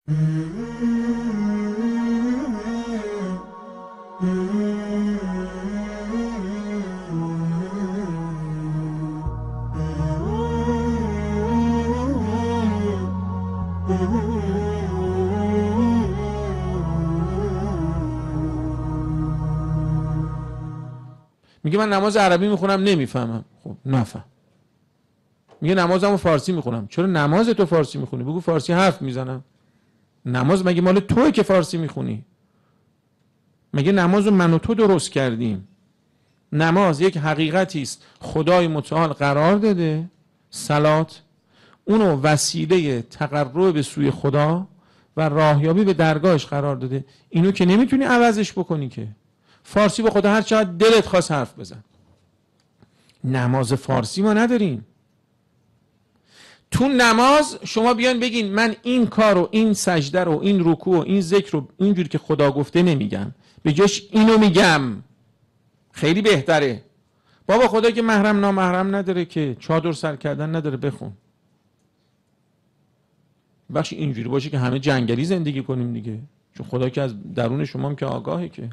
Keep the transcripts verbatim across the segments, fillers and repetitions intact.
میگه من نماز عربی میخونم نمیفهمم. خب نفهم. میگه نمازمو فارسی میخونم. چرا نماز تو فارسی میخونی؟ بگو فارسی حرف میزنم. نماز مگه مال توئه که فارسی میخونی؟ مگه نمازو من و تو درست کردیم؟ نماز یک حقیقتی است خدای متعال قرار داده، صلات اونو وسیله تقرب به سوی خدا و راهیابی به درگاهش قرار داده. اینو که نمیتونی عوضش بکنی که. فارسی به خدا هر چقدر دلت خواست حرف بزن. نماز فارسی ما نداریم. تو نماز شما بیان بگین من این کار و این سجده رو، این رکوع و این ذکر رو اینجوری که خدا گفته نمیگم، به جاش اینو میگم. خیلی بهتره. بابا خدا که محرم نامحرم نداره، که چادر سر کردن نداره، بخون. بخش اینجوری باشه که همه جنگلی زندگی کنیم دیگه، چون خدا که از درون شما هم که آگاهه. که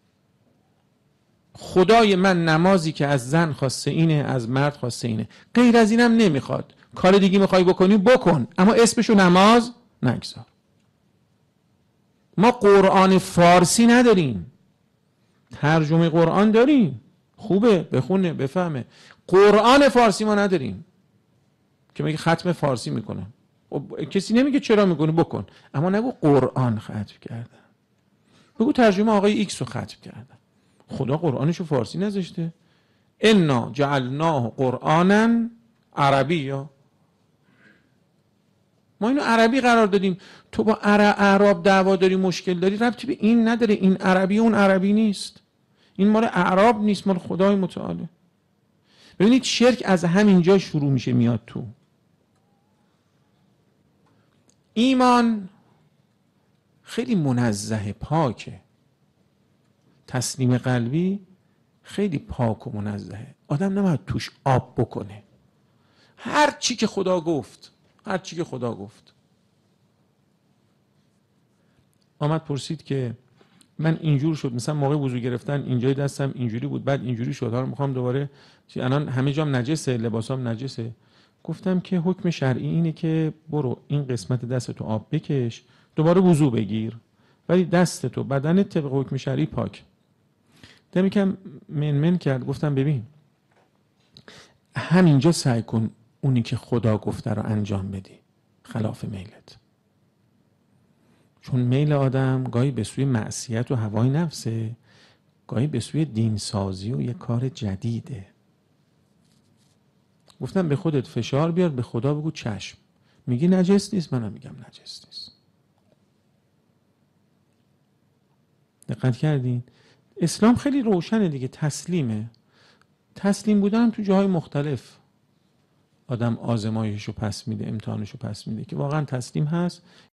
خدای من نمازی که از زن خواسته اینه، از مرد خواسته اینه، غیر از اینم نمیخواد. کار دیگه میخوای بکنی بکن، اما اسمشو نماز نگذار. ما قرآن فارسی نداریم. ترجمه قرآن داریم، خوبه، بخونه بفهمه. قرآن فارسی ما نداریم که میگه ختم فارسی میکنم. کسی نمیگه چرا میکنه، بکن، اما نگو قرآن ختم کردن. بگو ترجمه آقای ایکس رو ختم کردن. خدا قرآنشو فارسی نذاشته. انا جعلناه قرآنا عربیا. ما اینو عربی قرار دادیم. تو با اعراب دعوا داری، مشکل داری، ربطی به این نداره. این عربی اون عربی نیست. این مال اعراب نیست، مال خدای متعاله. ببینید شرک از همینجا شروع میشه میاد تو. ایمان خیلی منزه، پاکه. تسلیم قلبی خیلی پاک و منزهه. آدم نباید توش آب بکنه. هر چی که خدا گفت، هر چی که خدا گفت. آمد پرسید که من اینجور شد، مثلا موقع وضو گرفتن اینجای دستم اینجوری بود، بعد اینجوری شد، حالا میخوام دوباره، الان همه جام نجسه، لباسام نجسه. گفتم که حکم شرعی اینه که برو این قسمت دستتو آب بکش، دوباره وضو بگیر، ولی دستتو، بدنت طبق حکم شرعی پاک. دمی که منمن کرد. گفتم ببین همینجا سعی کن اونی که خدا گفته رو انجام بدی خلاف میلت. چون میل آدم گاهی به سوی معصیت و هوای نفسه، گاهی به سوی دینسازی و یه کار جدیده. گفتم به خودت فشار بیار، به خدا بگو چشم. میگی نجس نیست، منم میگم نجس نیست. دقت کردین؟ اسلام خیلی روشنه دیگه، تسلیمه. تسلیم بودن تو جاهای مختلف آدم آزمایششو پس میده، امتحانشو پس میده، که واقعا تسلیم هست